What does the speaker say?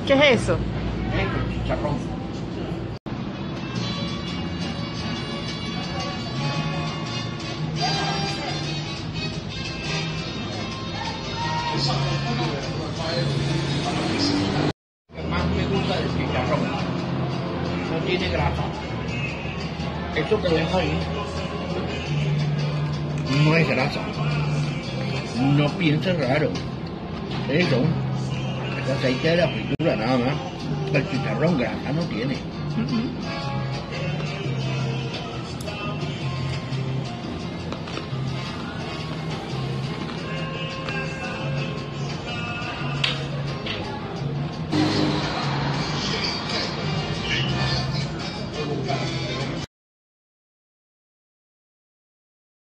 ¿Qué es eso? Esto, chicharrón. Lo que más me gusta del chicharrón, no tiene grasa. Eso que ves ahí no es grasa. No pienses raro. Eso es aceite de la fritura nada más. El chicharrón grasa no tiene.